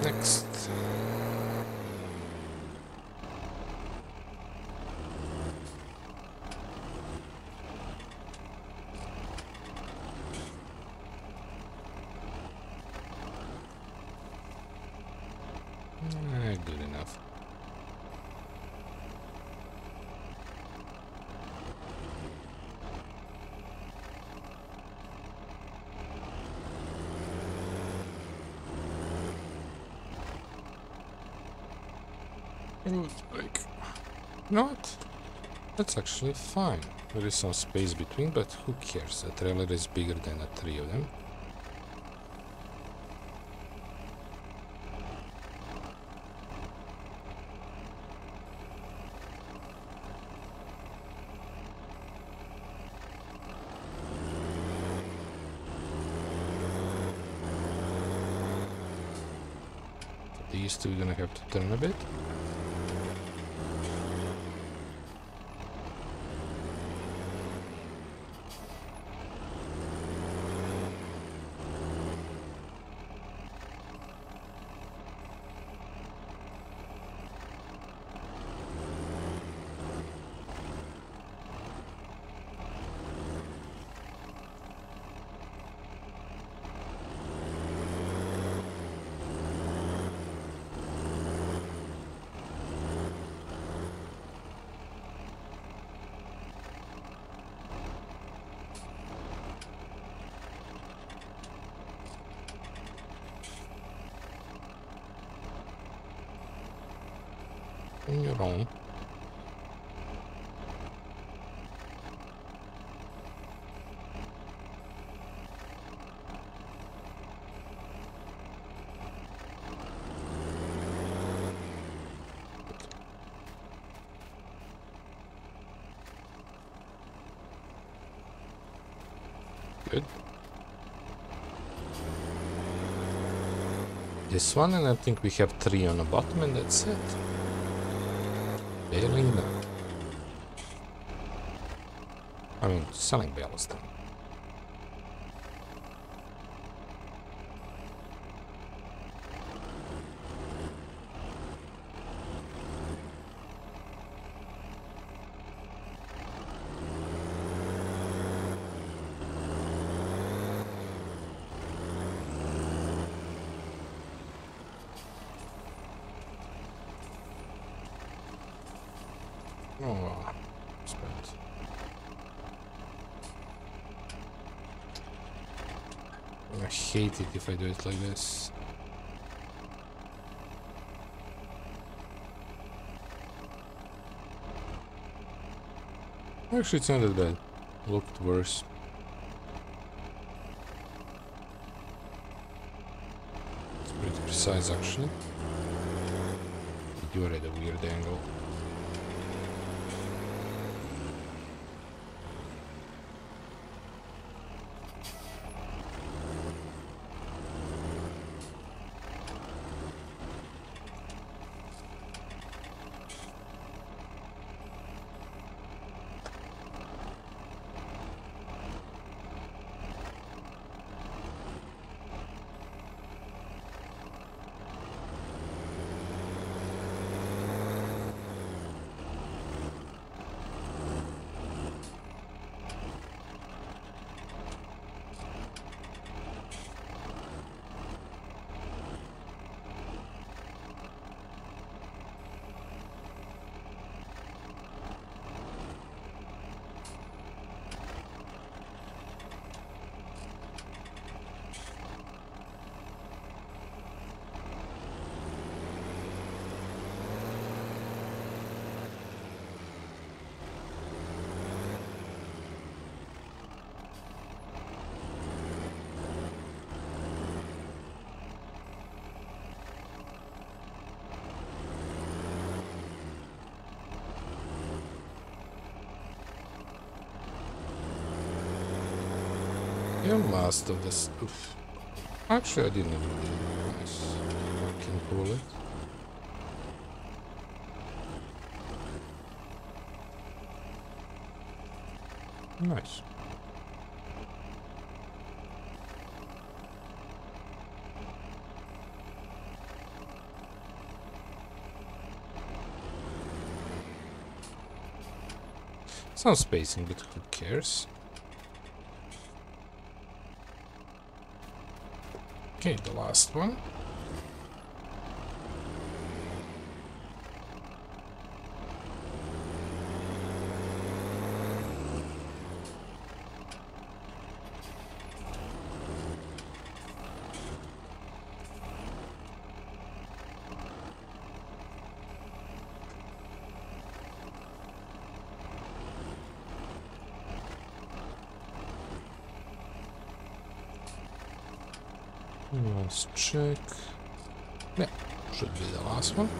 Next. Good enough. Like, not. That's actually fine. There is some space between, but who cares? The trailer is bigger than the three of them. These two are gonna have to turn a bit. On your own. Good. This one, and I think we have 3 on the bottom, and that's it. Bailing down. I mean, selling ballast. Oh, spent. I hate it if I do it like this. Actually, it's not that bad. Looked worse. It's pretty precise, actually. You're at a weird angle. And last of this. Oof. Actually, I didn't even do it. Nice. I can pull it. Nice. Some spacing, but who cares? Okay, the last one. Let's check. Yeah, should be the last one.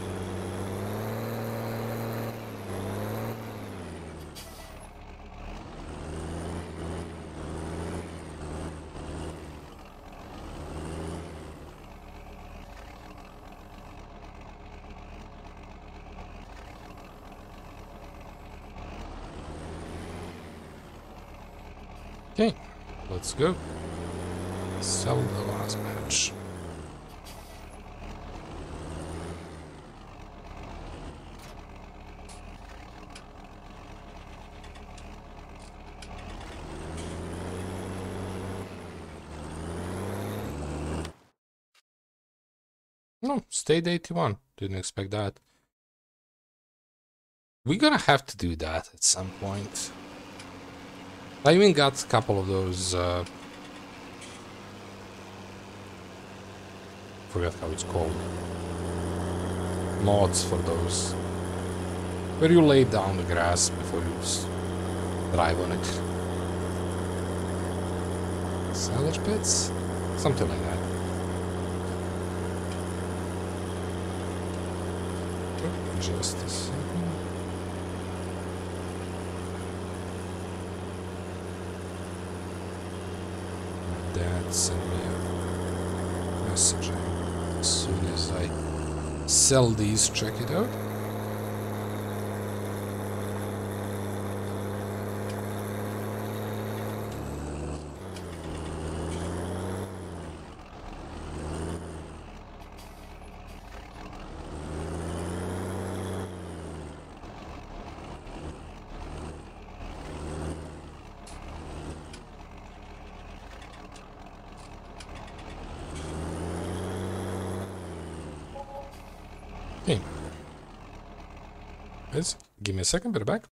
Okay, let's go. Sell the last match. No, stayed 81. Didn't expect that. We're gonna have to do that at some point. I even got a couple of those, forget how it's called, mods for those, where you lay down the grass before you drive on it. Salvage pits? Something like that. Just a second. Dad sent me a message. As soon as I sell these, check it out. Okay. Guys, give me a second, be back.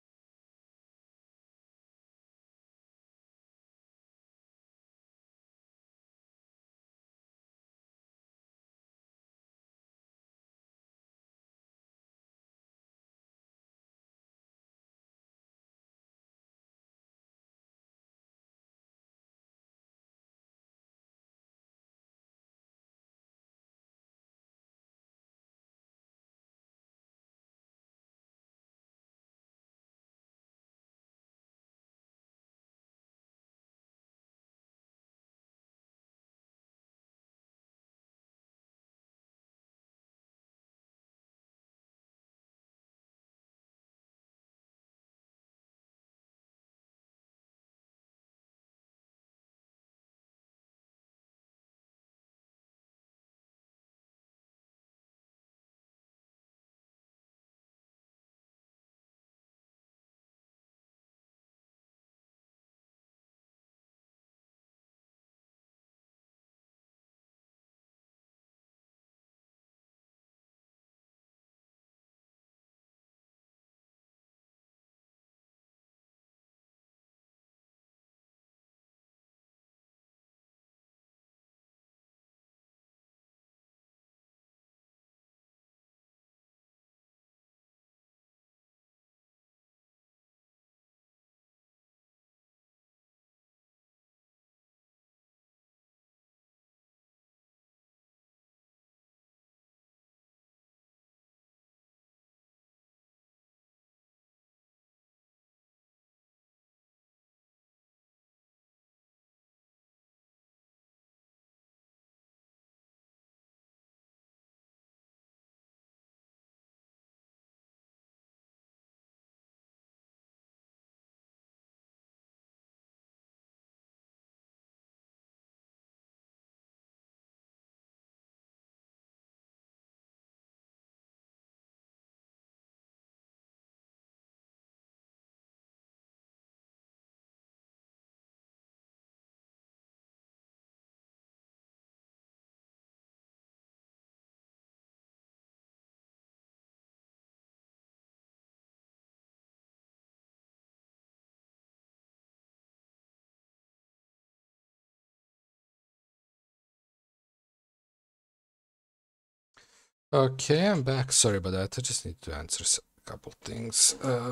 Okay, I'm back. Sorry about that. I just need to answer a couple things.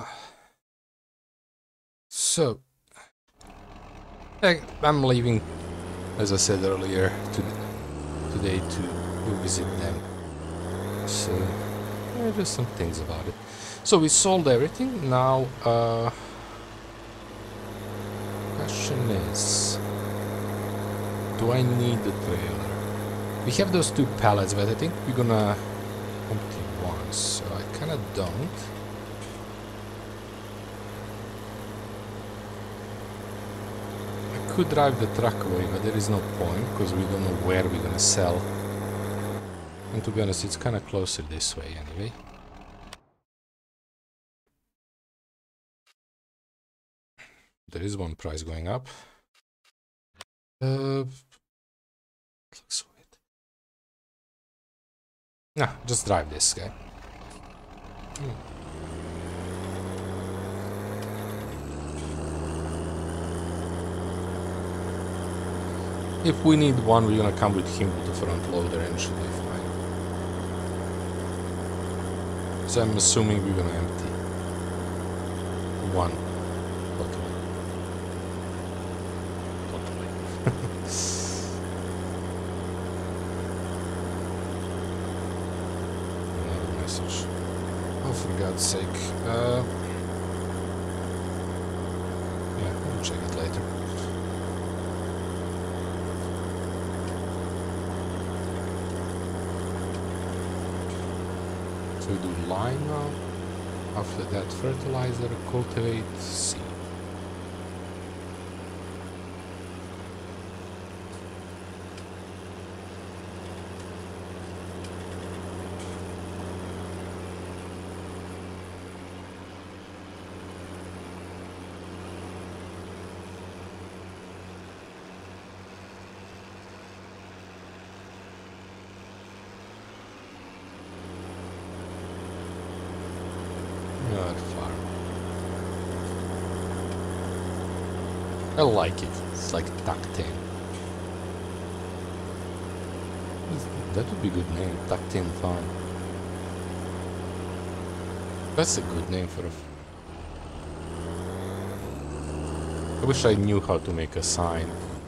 So, I'm leaving, as I said earlier, today to visit them. So, just some things about it. So we sold everything. Now, question is, do I need the trailer? We have those 2 pallets, but I think we're gonna empty one, so I kinda don't. I could drive the truck away, but there is no point, because we don't know where we're gonna sell. And to be honest, it's kinda closer this way anyway. There is one price going up. Looks weird. Nah, just drive this guy. If we need one, we're gonna come with him with the front loader and should be fine. So I'm assuming we're gonna empty one. Another message. Oh, for God's sake. Yeah, we'll check it later. So we do line now. After that, fertilizer, cultivate, seed. I like it. It's like tucked in. That would be a good name, tucked in farm. That's a good name for a... I wish I knew how to make a sign.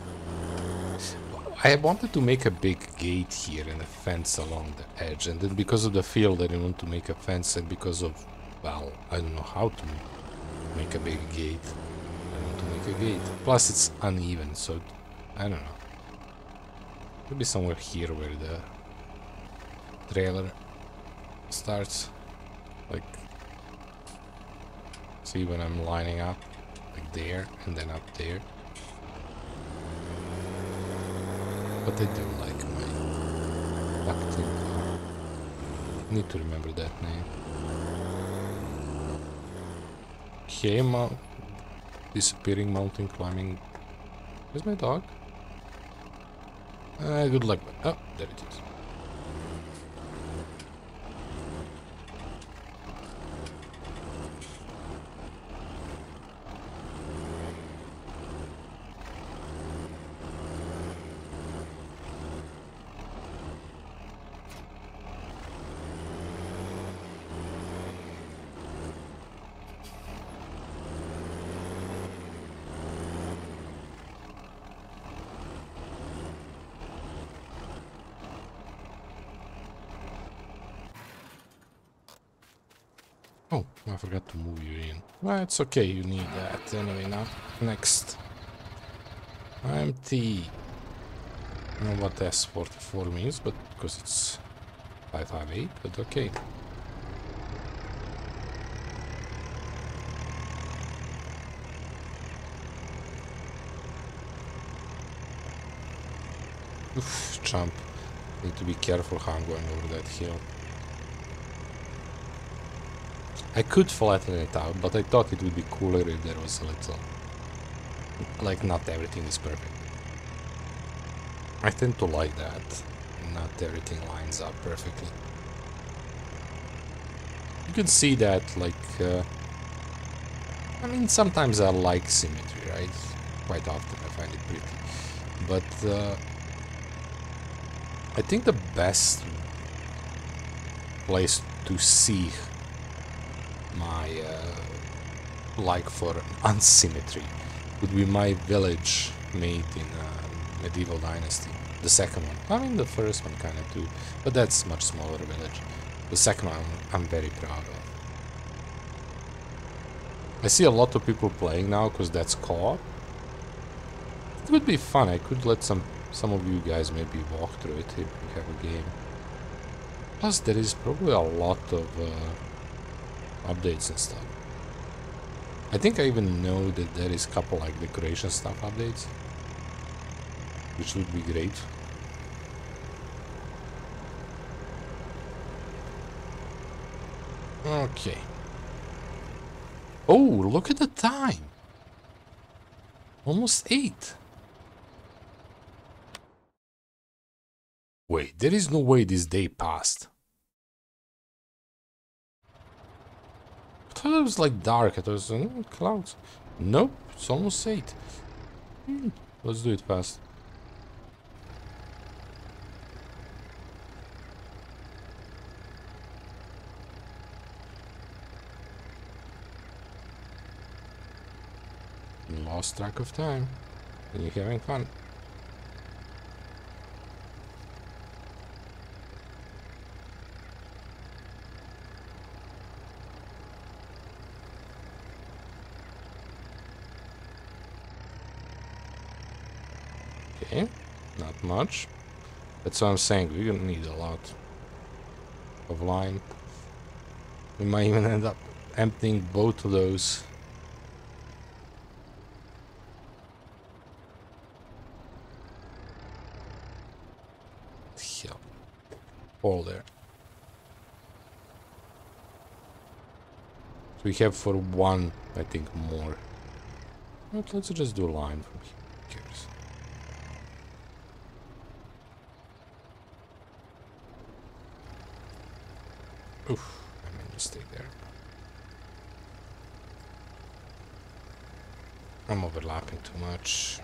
I wanted to make a big gate here and a fence along the edge, and then because of the field I didn't want to make a fence, and because of, well, I don't know how to make a big gate. I want to make a gate. Plus it's uneven, so I don't know. Maybe somewhere here where the trailer starts. Like, see when I'm lining up, like there and then up there. But I do like my tucked in car. Need to remember that name. Okay, disappearing mountain climbing. Where's my dog? Good luck. Oh, there it is. Oh, I forgot to move you in. Well, it's okay, you need that anyway now. Next. Empty. I don't know what S44 means, but because it's 558, but okay. Oof, jump. Need to be careful how I'm going over that hill. I could flatten it out, but I thought it would be cooler if there was a little... Like, not everything is perfect. I tend to like that. Not everything lines up perfectly. You can see that, like... I mean, sometimes I like symmetry, right? Quite often I find it pretty. But... I think the best place to see my like for unsymmetry would be my village made in medieval dynasty. The second one. I mean, the first one kind of too, but that's much smaller village. The second one I'm very proud of. I see a lot of people playing now because that's co-op. It would be fun. I could let some of you guys maybe walk through it if we have a game. Plus, there is probably a lot of updates and stuff. I think I even know that there is a couple like decoration stuff updates, which would be great. Okay. Oh, look at the time. Almost 8. Wait, there is no way this day passed. I thought it was like dark. I thought it was clouds. Nope, it's almost 8. Let's do it fast. Lost track of time. And you're having fun. Okay, not much. That's what I'm saying. We're gonna need a lot of lime. We might even end up emptying both of those. Hell. All there. So we have for one, I think, more. But let's just do a line from here. Who cares? Oof, I made a mistake there. I'm overlapping too much.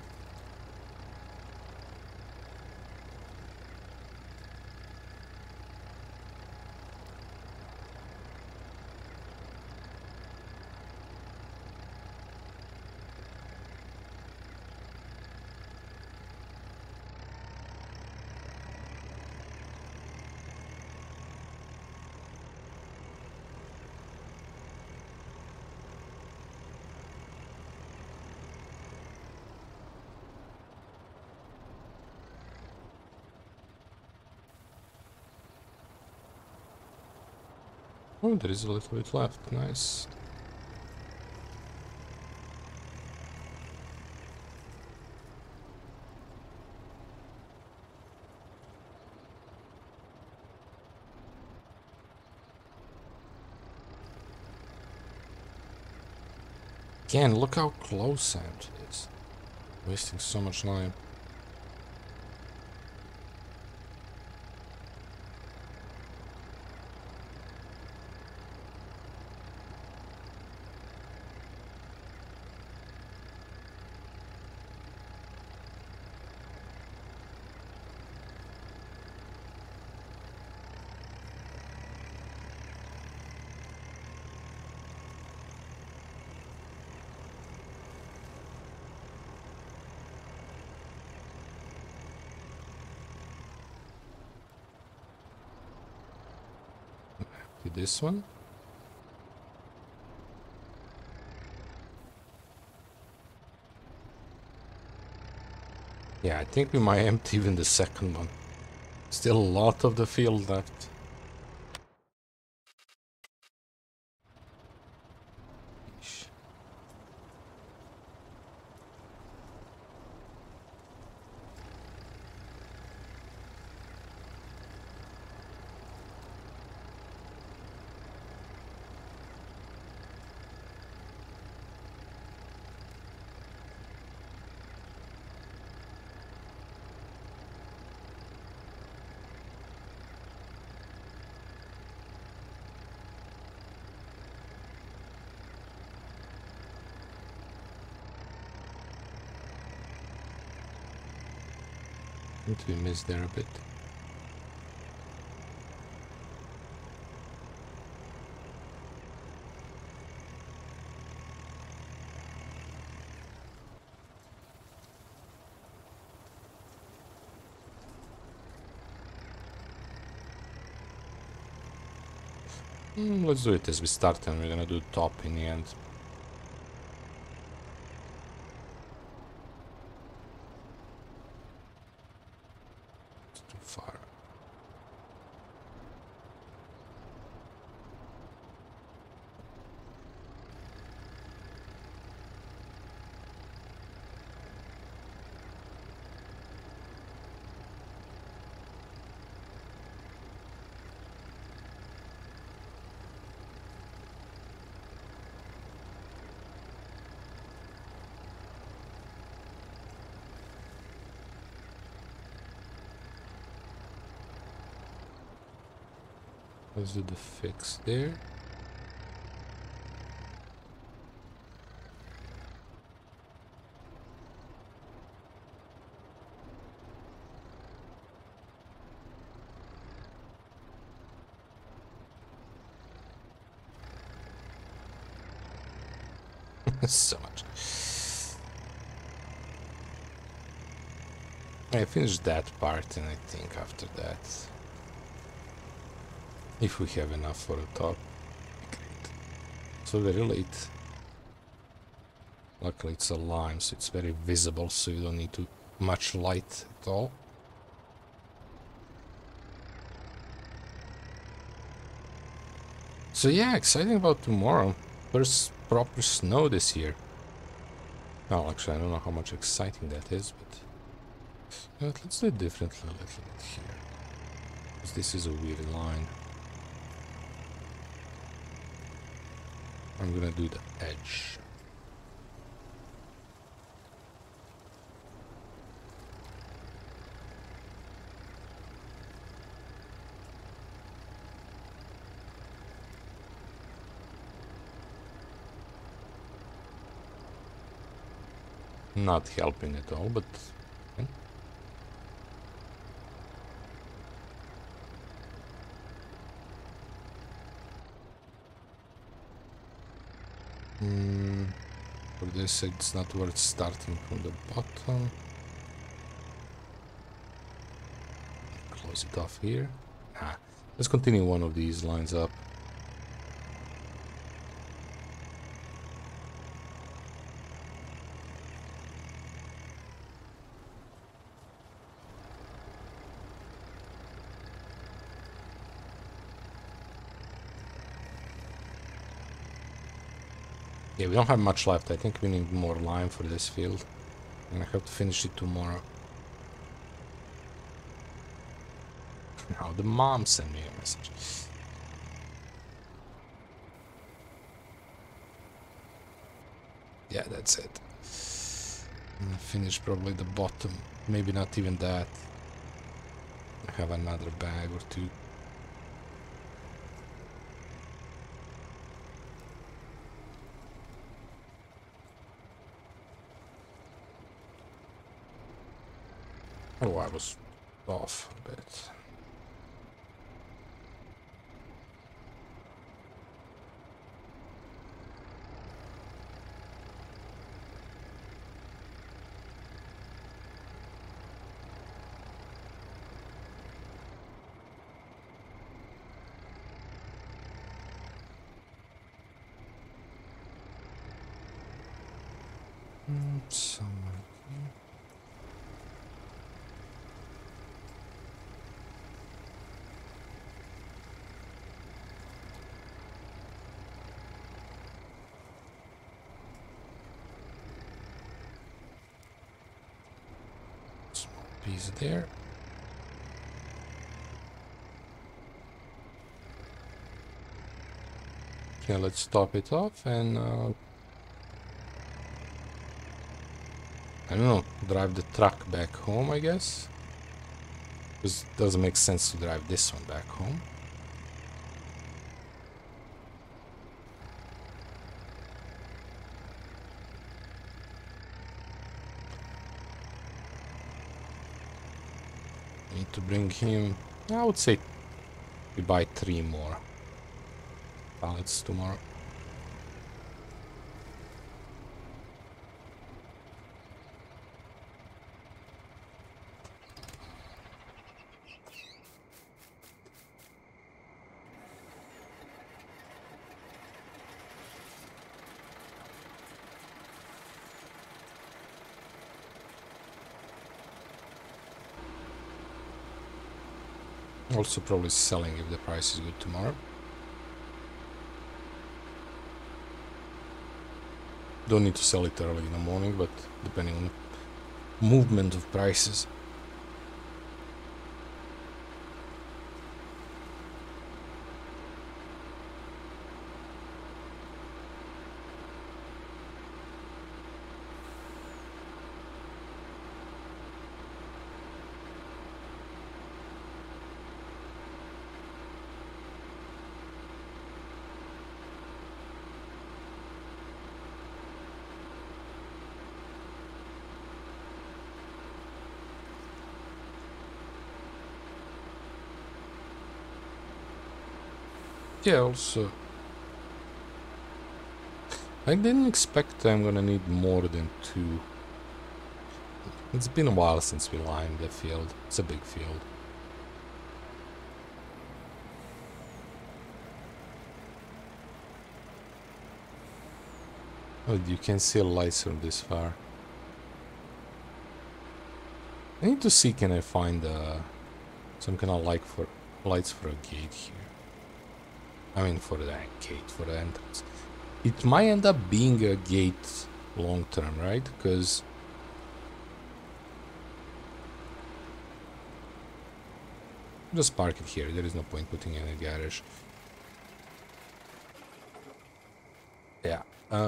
Oh, there is a little bit left. Nice. Again, look how close I am to this. Wasting so much lime. This one. Yeah, I think we might empty even the second one. Still a lot of the field left. We missed there a bit. Let's do it as we start, and we're gonna do top in the end. It's too far. Let's do the fix there. So much. I finished that part, and I think after that, if we have enough for a top, great. So very late. Luckily it's a lime, so it's very visible, so you don't need too much light at all. So yeah, exciting about tomorrow. First proper snow this year. Well, actually, I don't know how much exciting that is, but let's do it differently a little bit here. Because this is a weird line. I'm gonna do the edge. Not helping at all, but okay. For this, it's not worth starting from the bottom. Close it off here. Let's continue one of these lines up. Yeah, we don't have much left. I think we need more lime for this field. And I have to finish it tomorrow. Now the mom sent me a message. Yeah, that's it. I'm gonna finish probably the bottom. Maybe not even that. I have another bag or two. Oh, I was off a bit. Somewhere here. Small piece there. Okay, let's top it off and I don't know, drive the truck back home, I guess. Because it doesn't make sense to drive this one back home. Need to bring him, I would say we buy 3 more pallets tomorrow. Also probably selling if the price is good tomorrow. Don't need to sell it early in the morning, but depending on movement of prices. Yeah, also, I didn't expect I'm gonna need more than 2. It's been a while since we lined the field. It's a big field. Oh, you can see lights from this far. I need to see, can I find some kind of lights for a gate here. I mean, for the gate, for the entrance. It might end up being a gate long term, right? Because just park it here. There is no point putting it in a garage. Yeah.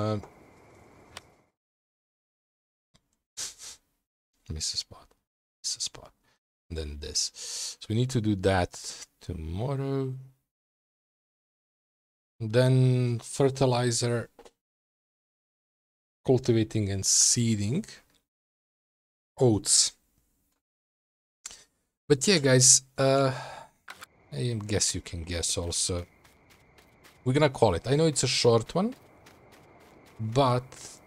Miss a spot. Miss a spot. And then this. So we need to do that tomorrow. Then fertilizer, cultivating and seeding, oats. But yeah, guys, I guess you can guess also. We're gonna call it. I know it's a short one, but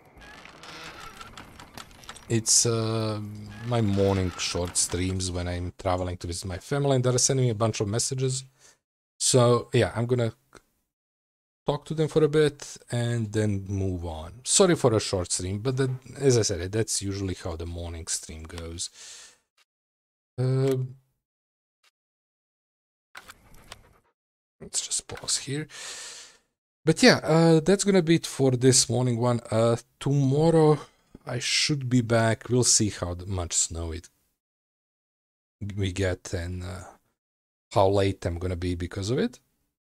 it's my morning short streams when I'm traveling to visit my family, and they're sending me a bunch of messages. So yeah, I'm gonna talk to them for a bit and then move on. Sorry for a short stream, but as I said, that's usually how the morning stream goes. Let's just pause here. But yeah, that's gonna be it for this morning one. Tomorrow I should be back. We'll see how much snow we get and how late I'm gonna be because of it.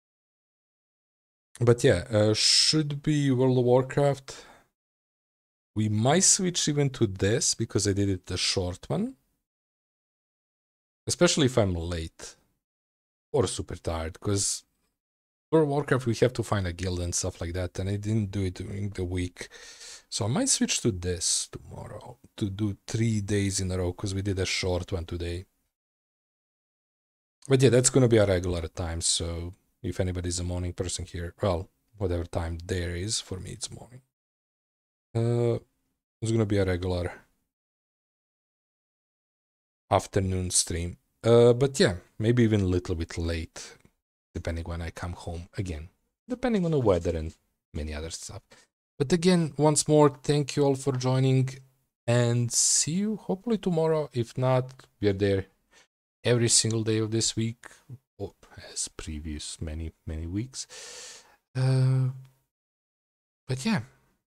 But yeah, should be World of Warcraft. We might switch even to this because I did it the short one. Especially if I'm late or super tired, because for Warcraft we have to find a guild and stuff like that, and I didn't do it during the week. So I might switch to this tomorrow to do 3 days in a row because we did a short one today. But yeah, that's gonna be a regular time, so if anybody's a morning person here, well, whatever time there is, for me it's morning. It's gonna be a regular afternoon stream. But yeah, maybe even a little bit late, depending when I come home again, depending on the weather and many other stuff. But again, once more, thank you all for joining and see you hopefully tomorrow. If not, we are there every single day of this week, or as previous many weeks. But yeah,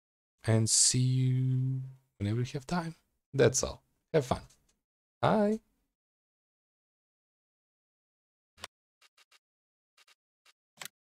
and see you whenever you have time. That's all. Have fun. Bye.